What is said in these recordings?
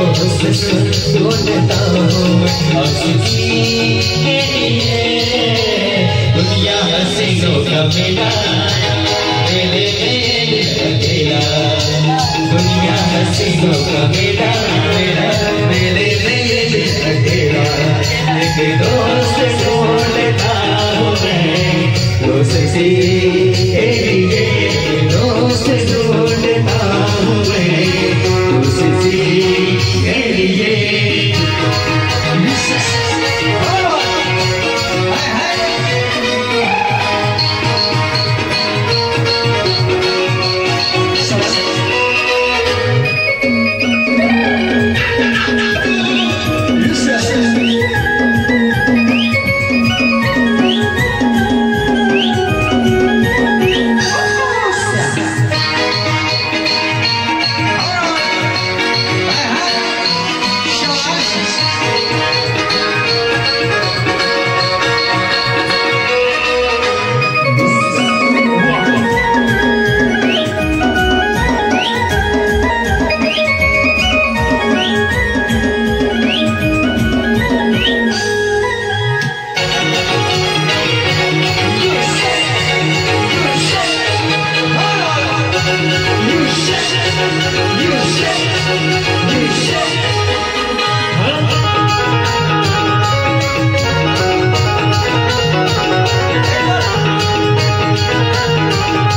ढूंढता हूँ दुनिया हसीनों का मेला मेले में अकेला दुनिया हसीनों का मेला मेरा मेले में अकेला एक दोस्त ढूंढता हूँ मैं दोस्त सी दोस्त ढूंढता हूँ मैं दोस्त सी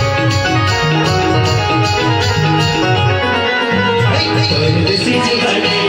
This is